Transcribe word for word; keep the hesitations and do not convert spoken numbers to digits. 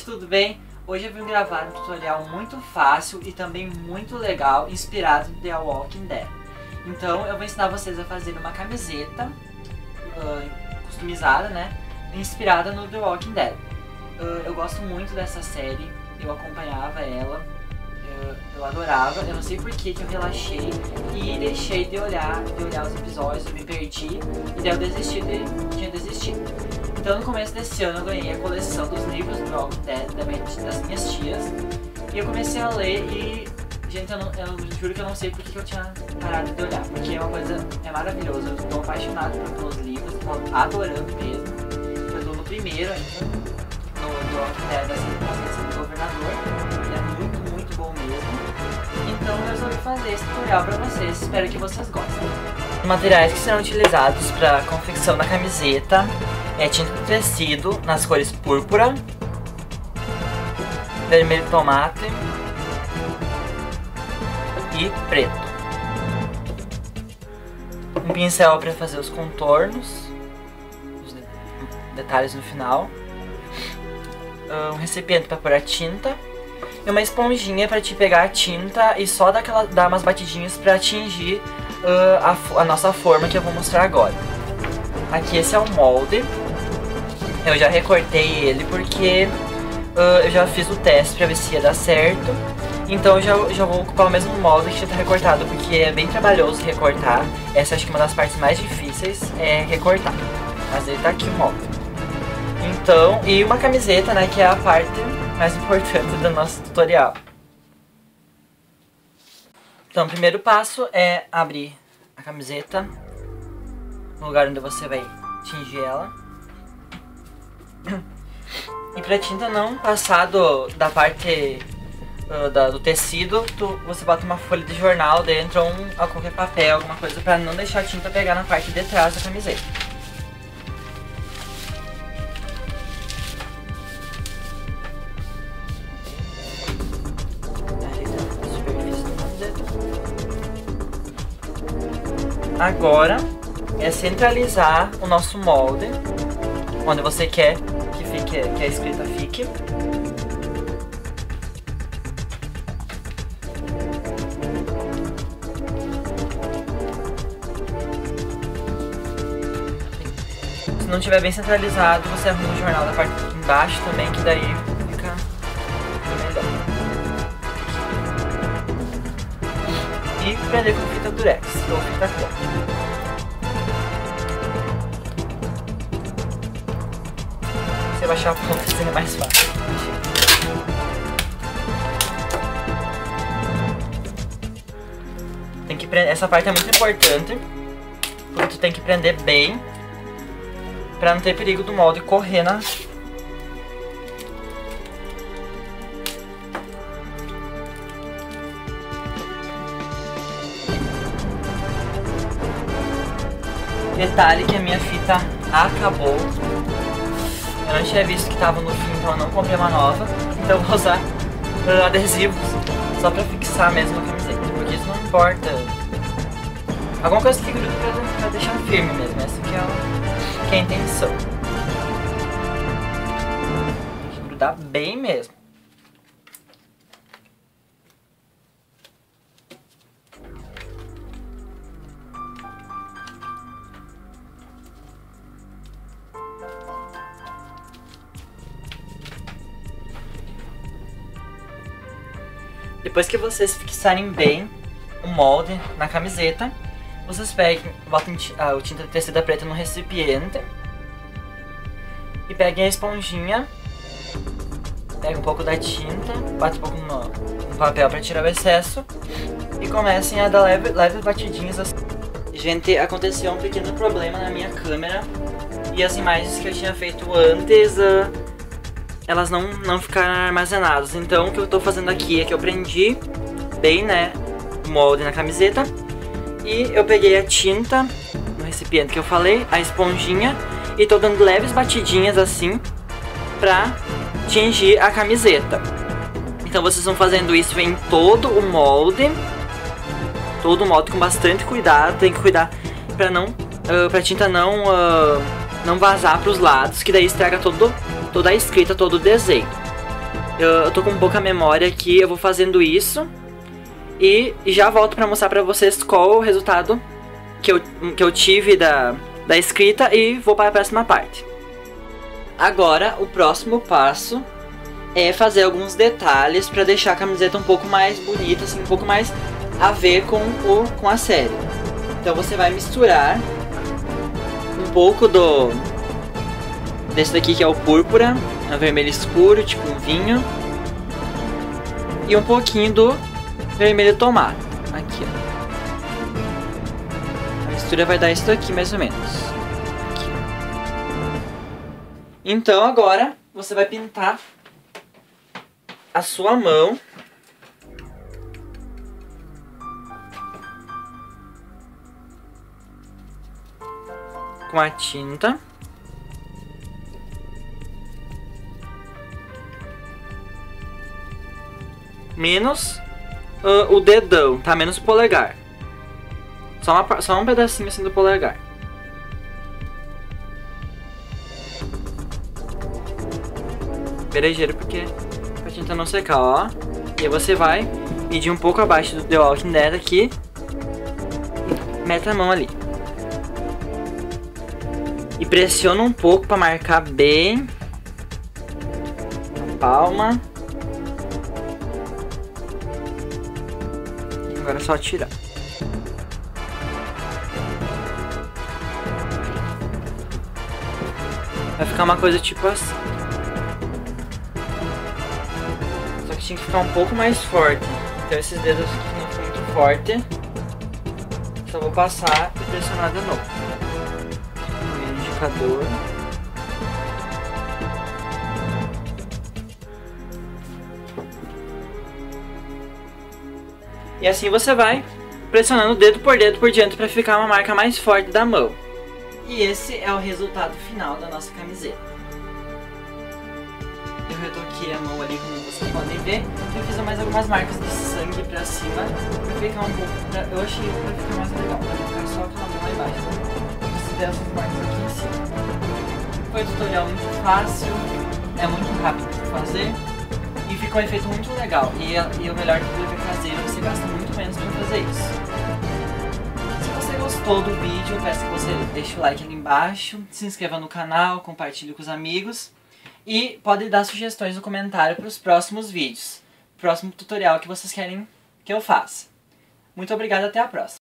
tudo bem? Hoje eu vim gravar um tutorial muito fácil e também muito legal, inspirado no The Walking Dead. Então eu vou ensinar vocês a fazer uma camiseta uh, customizada, né? Inspirada no The Walking Dead. Uh, eu gosto muito dessa série, eu acompanhava ela, eu, eu adorava. Eu não sei por que que eu relaxei e deixei de olhar, de olhar os episódios, eu me perdi e daí eu desisti de, tinha desistido. Então no começo desse ano eu ganhei a coleção dos livros do The Walking Dead das minhas tias e eu comecei a ler e, gente, eu, não, eu juro que eu não sei por que eu tinha parado de olhar, porque é uma coisa, é maravilhosa, eu estou apaixonado pelos livros, estou adorando mesmo. Eu estou no primeiro ainda, no The Walking Dead, assim, do governador, ele é muito, muito bom mesmo. Então eu resolvi fazer esse tutorial para vocês, espero que vocês gostem. Os materiais que serão utilizados para a confecção da camiseta é tinta de tecido nas cores púrpura, vermelho tomate e preto. Um pincel para fazer os contornos, os detalhes no final. Um recipiente para pôr a tinta. E uma esponjinha para te pegar a tinta e só dar, aquela, dar umas batidinhas para atingir uh, a, a nossa forma que eu vou mostrar agora. Aqui esse é o molde. Eu já recortei ele porque uh, eu já fiz o teste pra ver se ia dar certo. Então eu já, já vou ocupar o mesmo molde que já tá recortado, porque é bem trabalhoso recortar. Essa acho que é uma das partes mais difíceis é recortar. Mas ele tá aqui o molde. Então, e uma camiseta, né, que é a parte mais importante do nosso tutorial. Então o primeiro passo é abrir a camiseta no lugar onde você vai tingir ela. E pra tinta não passar do, da parte uh, da, do tecido, tu, você bota uma folha de jornal dentro ou um, qualquer papel, alguma coisa, pra não deixar a tinta pegar na parte de trás da camiseta. Agora é centralizar o nosso molde onde você quer que fique, que a escrita fique. Se não estiver bem centralizado, você arruma o jornal da parte de embaixo também, que daí fica melhor. E prender com fita durex ou fita crepe. Se eu baixar a ponta, seria mais fácil. Tem que prender, essa parte é muito importante, porque tu tem que prender bem pra não ter perigo do molde correr na... Detalhe que a minha fita acabou. Eu não tinha visto que estava no fim, então eu não comprei uma nova. Então eu vou usar uh, adesivos só pra fixar mesmo a camiseta, porque isso não importa. Alguma coisa que gruda pra, pra deixar firme mesmo, essa que é a, que é a intenção. Tem que grudar bem mesmo. Depois que vocês fixarem bem o molde na camiseta, vocês pegam, botam a, a tinta de tecido preta no recipiente e peguem a esponjinha, pega um pouco da tinta, bate um pouco no, no papel para tirar o excesso e comecem a dar leve, leves batidinhas assim. Gente, aconteceu um pequeno problema na minha câmera e as imagens que eu tinha feito antes... Uh, elas não, não ficaram armazenadas. Então o que eu tô fazendo aqui é que eu prendi bem, né, o molde na camiseta. E eu peguei a tinta no recipiente que eu falei, a esponjinha, e tô dando leves batidinhas assim pra tingir a camiseta. Então vocês vão fazendo isso em todo o molde. Todo o molde com bastante cuidado. Tem que cuidar pra não, uh, pra tinta não, uh, não vazar pros lados, que daí estraga todo toda a escrita, todo o desenho. Eu, eu tô com pouca memória aqui, eu vou fazendo isso. E, e já volto pra mostrar pra vocês qual o resultado que eu, que eu tive da, da escrita e vou para a próxima parte. Agora, o próximo passo é fazer alguns detalhes pra deixar a camiseta um pouco mais bonita, assim, um pouco mais a ver com, o, com a série. Então você vai misturar um pouco do desse daqui que é o púrpura, é um vermelho escuro, tipo um vinho, e um pouquinho do vermelho tomate. Aqui, ó. A mistura vai dar isso daqui mais ou menos. Aqui. Então agora você vai pintar a sua mão com a tinta. Menos uh, o dedão, tá? Menos o polegar. Só, uma, só um pedacinho assim do polegar. Berejeiro porque a tinta não secar, ó. E aí você vai medir um pouco abaixo do The Walking Dead aqui. E mete a mão ali. E pressiona um pouco pra marcar bem a palma. Agora é só tirar. Vai ficar uma coisa tipo assim. Só que tinha que ficar um pouco mais forte. Então esses dedos aqui não ficam muito forte. Só vou passar e pressionar de novo. O indicador. E assim você vai pressionando dedo por dedo por diante para ficar uma marca mais forte da mão. E esse é o resultado final da nossa camiseta. Eu retoquei a mão ali, como vocês podem ver. Eu fiz mais algumas marcas de sangue pra cima pra ficar um pouco... Pra, eu achei que vai ficar mais legal, pra ficar só aquela mão lá embaixo. Então, você der essas marcas aqui em cima. Foi um tutorial muito fácil, é muito rápido de fazer. E ficou um efeito muito legal. E, e o melhor que deve fazer, você gasta muito menos pra fazer isso. Se você gostou do vídeo, eu peço que você deixe o like ali embaixo, se inscreva no canal, compartilhe com os amigos. E pode dar sugestões no comentário para os próximos vídeos. Próximo tutorial que vocês querem que eu faça. Muito obrigado, até a próxima.